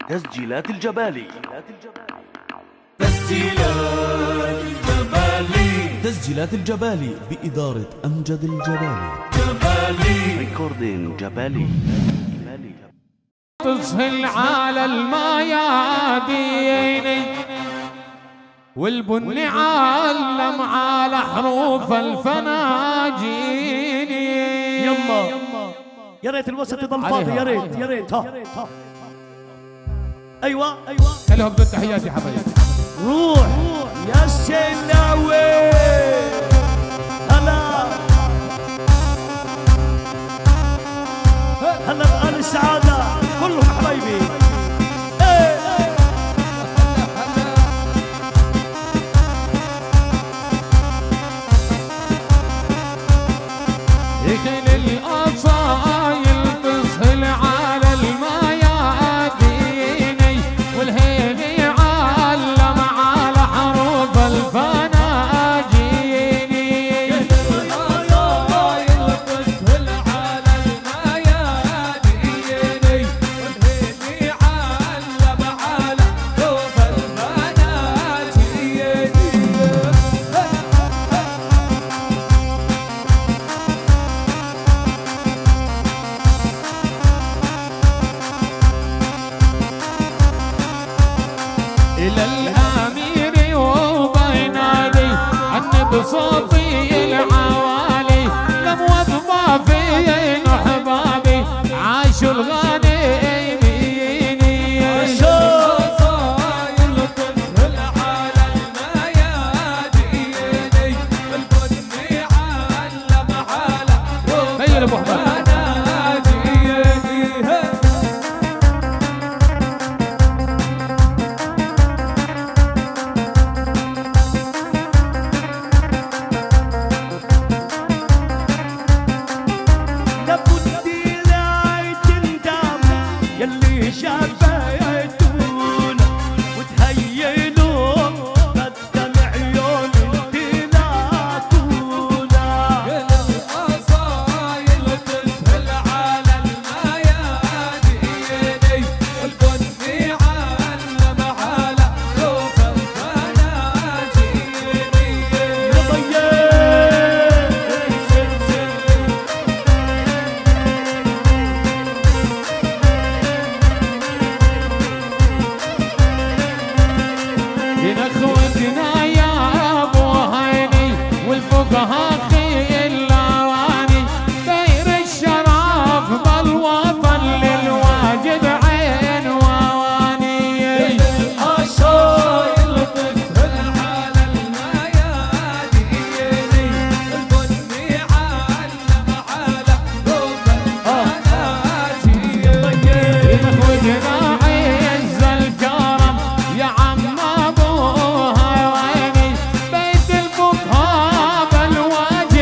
تسجيلات الجبالي. تسجيلات الجبالي بإدارة أمجد الجبالي. ريكوردين جبالي. تسهل على الميادين والبني علم على حروف الفناجين. يما يا ريت الوسط يضل فاضي، يا ريت يا ريت. ها ايوه خليهم بدون تحياتي حبايبي. روح يا السلاوي. هلا هلا بآل السعادة كلهم حبايبي. يخل الأصايل تسهل على الميادين والهيل يعلم على حروف الفناجين. الأصايل تسهل على الميادين والهيل يعلم على حروف الفناجين. إلى الأمير وبينادي عني بصوتي العوالي. لم وضبا فين أحبابي عاشوا الغنيمين. الأصايل تسهل على الميادين والبني علم على خير أبو حباب. اخوتنا يا ابو هيني والفقهاء خيلاني داير الشرف بالوطن للواجد عين وواني. الأصايل تسهل على الميادين والبني علم على حروف الفناجين. اخوتنا عز الكرم يا عم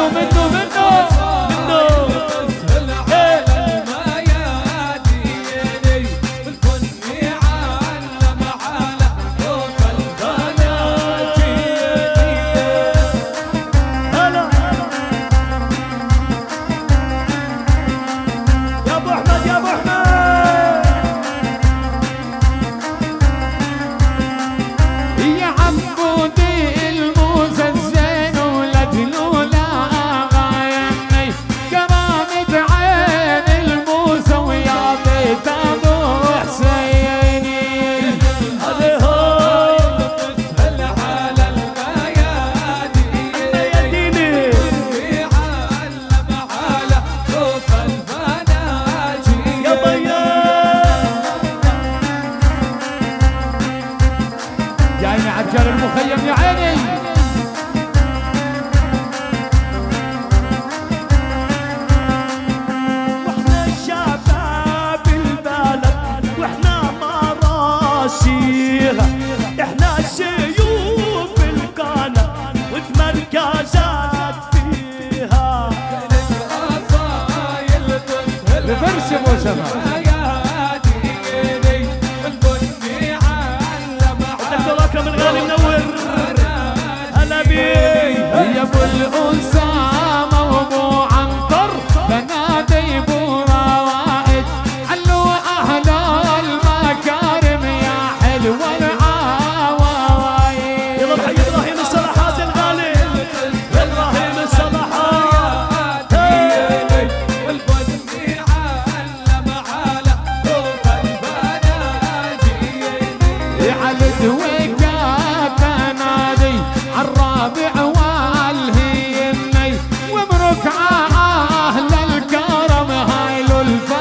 عجال المخيم يا عيني. واحنا شباب البلد واحنا مراسيها، احنا شيوخ القناة وتمركزات فيها. بفرش ابو سما من غالي منور هلا بيه يا ابو الأسامة وابو عنتر بنادي ابو روائد، علوا اهل المكارم يا حلو العوايد. يلا بحي ابراهيم الصلاحات الغالي، ابراهيم الصلاحات والبني علم على روح البنادي على الدويق الرابع والهيمي، ومبروك اهل الكرم هايلو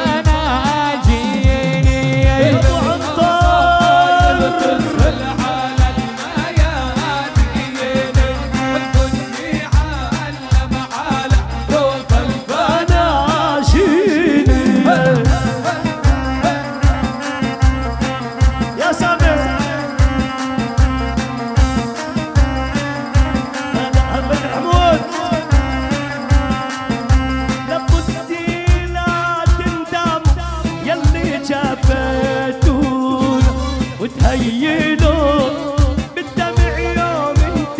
الفناجيني. ابو عنتر تسهل على الميادين، والبني علم على روح الفناجيني. يا سامر وتهيلوا بالدمع يوم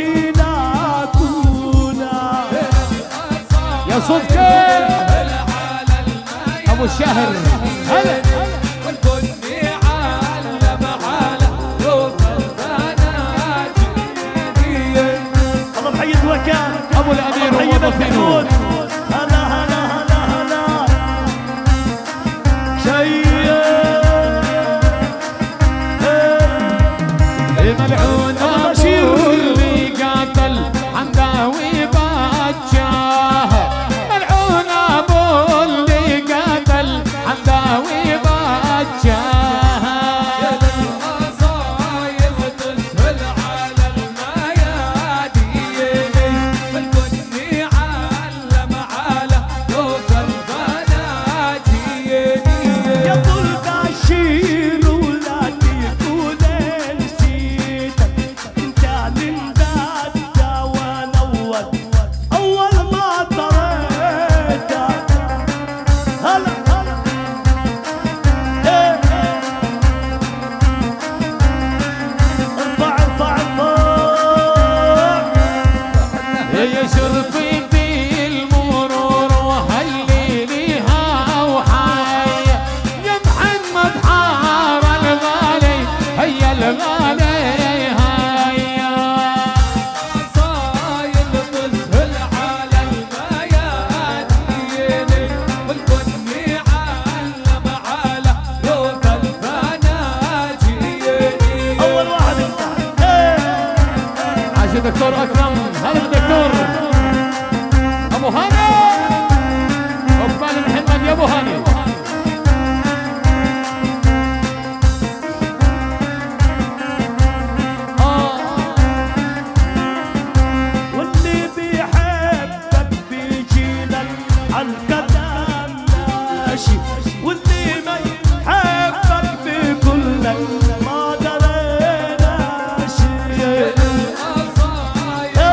انتلاكونا. يا صدقي ابو الشهر هلا والبني علم على روح الفناجين. الله محيي وكان ابو الامير ومضيفينه. هلا هلا هلا هلا شيء ملعون ابو اللي قاتل حمداوي بجاه، ملعون ابو اللي قاتل حمداوي بجاه. يا للقصايد تسهل على الميادين، والبني علم على روح الفناجين. يا طول بشير ولادي كلين أول ما طريتك هلا ارفع ارفع ارفع يا شرفي في المرور وهليليها وحي، يا محمد حار الغالي هيا الغالي دكتور اكرم. هلا الدكتور ابو هاني، عقبال محمد يا ابو هاني. واللي بيحبك بيجيلك عالقدم ماشي، واللي ما يحبك بيقولك ما درينا شي.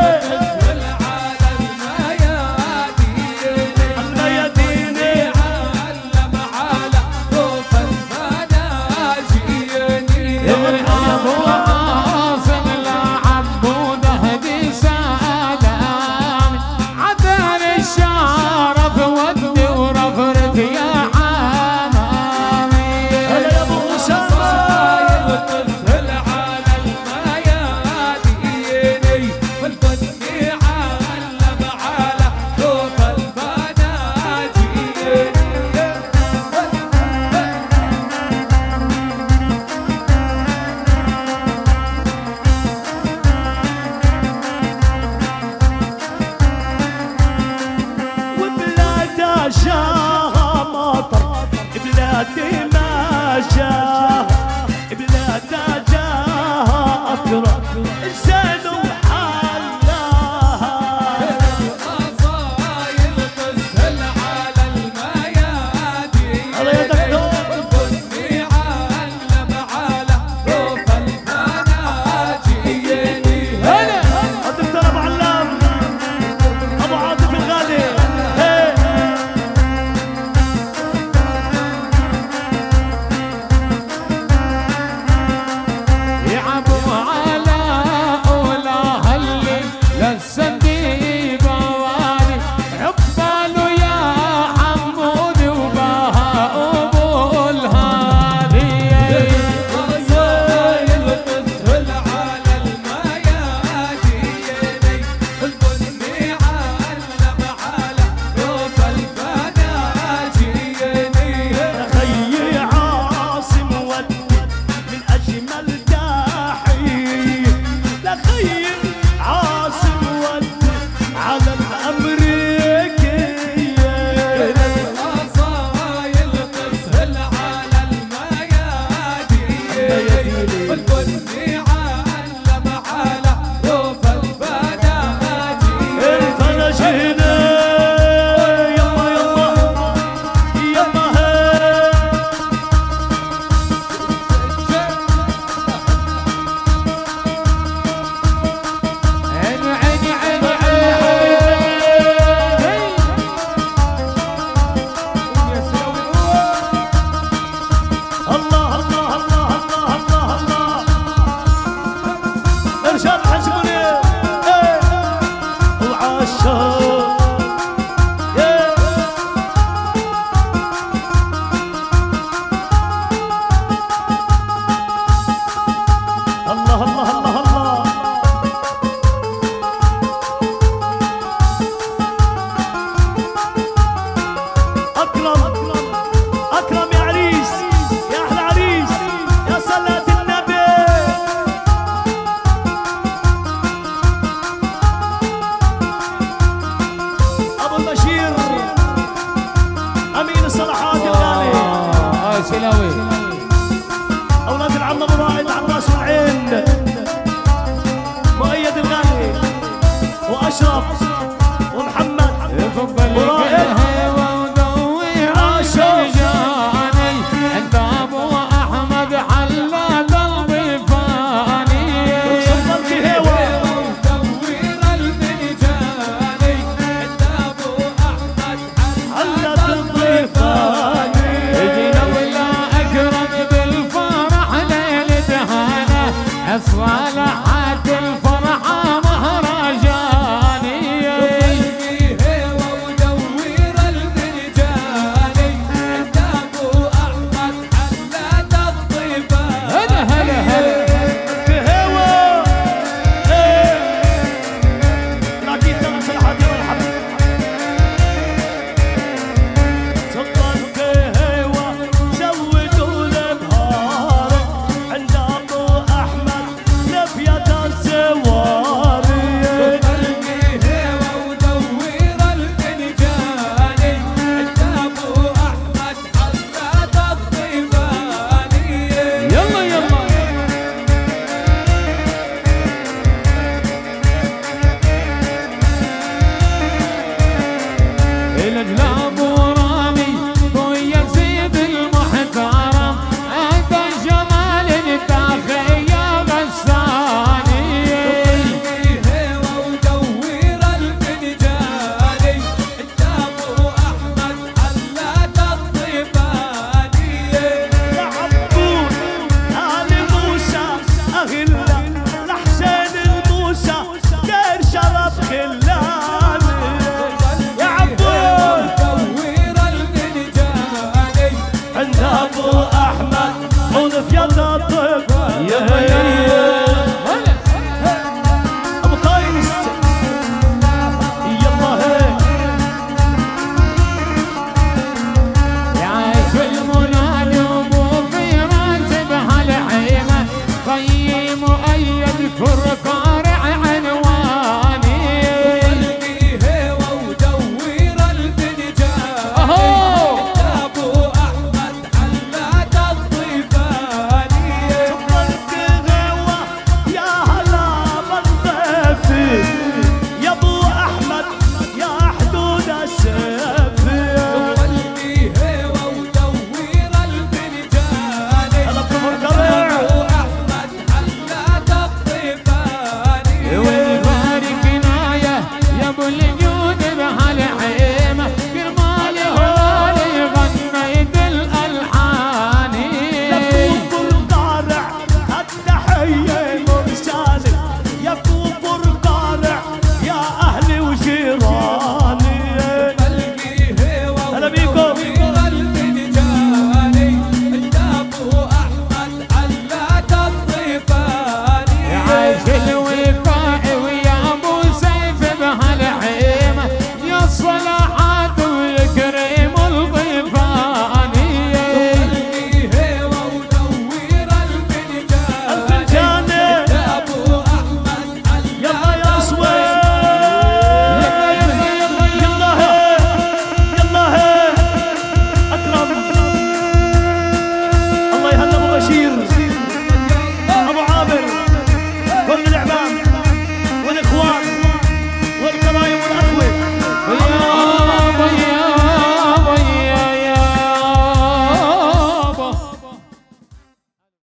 سلاوي